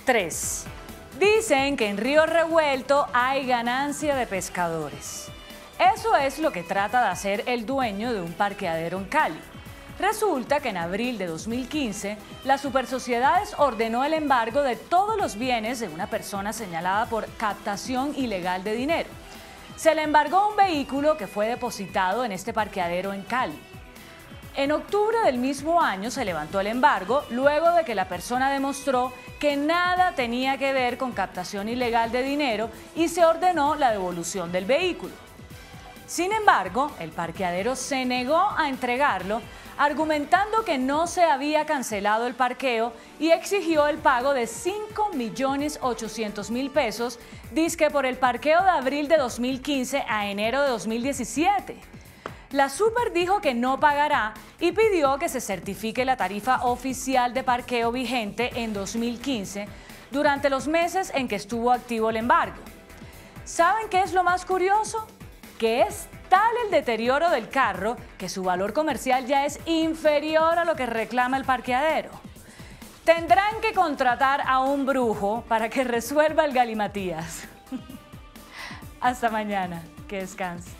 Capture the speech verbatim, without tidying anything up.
tres. Dicen que en Río Revuelto hay ganancia de pescadores. Eso es lo que trata de hacer el dueño de un parqueadero en Cali. Resulta que en abril de dos mil quince, la Supersociedades ordenó el embargo de todos los bienes de una persona señalada por captación ilegal de dinero. Se le embargó un vehículo que fue depositado en este parqueadero en Cali. En octubre del mismo año se levantó el embargo luego de que la persona demostró que nada tenía que ver con captación ilegal de dinero y se ordenó la devolución del vehículo. Sin embargo, el parqueadero se negó a entregarlo, argumentando que no se había cancelado el parqueo y exigió el pago de cinco millones ochocientos mil pesos, dizque por el parqueo de abril de dos mil quince a enero de dos mil diecisiete. La Super dijo que no pagará y pidió que se certifique la tarifa oficial de parqueo vigente en dos mil quince durante los meses en que estuvo activo el embargo. ¿Saben qué es lo más curioso? Que es tal el deterioro del carro que su valor comercial ya es inferior a lo que reclama el parqueadero. Tendrán que contratar a un brujo para que resuelva el galimatías. Hasta mañana, que descanse.